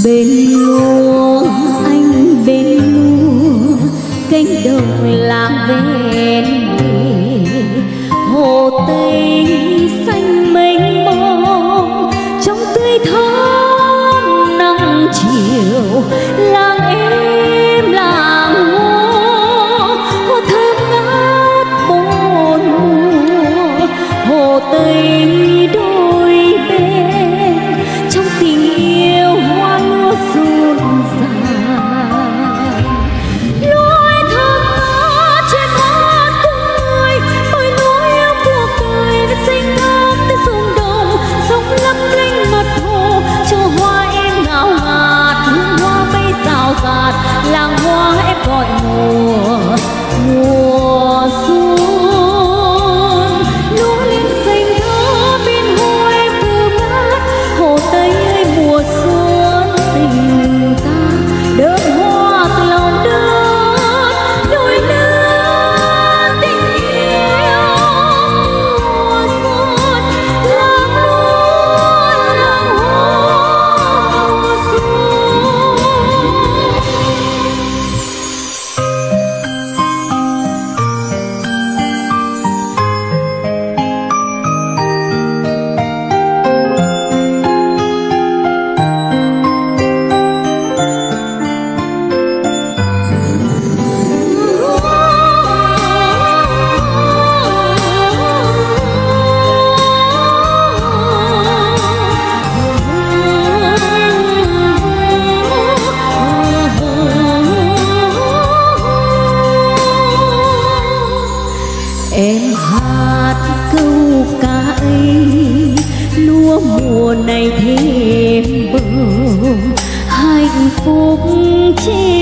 bên lúa anh bên lúa cánh đồng làng ven bể hồ tây xanh mênh mông trong tươi thắm nắng chiều làng em làng hoa hoa thơm ngát bốn mùa hồ tây đôi bên trong tình yêu hoa lúa rộn ràng lúa thơm ngát trên mắt cùng người ôi lúa yêu cuộc đời đã xinh ngát tới rung động sóng lấp lánh mặt hồ cho hoa em ngào ngạt hương hoa bay rào rạt làng hoa em gọi mùa mùa xuân lúa lên xanh thơ bên hồ em thơm ngát hồ tây ơi mùa xuân tình ta đơm hoa từ lòng đất đôi lứa tình yêu mùa xuân làng lúa làng hoa mùa xuân. Em hát câu ca ấy lúa mùa này thêm bờm hạnh phúc trên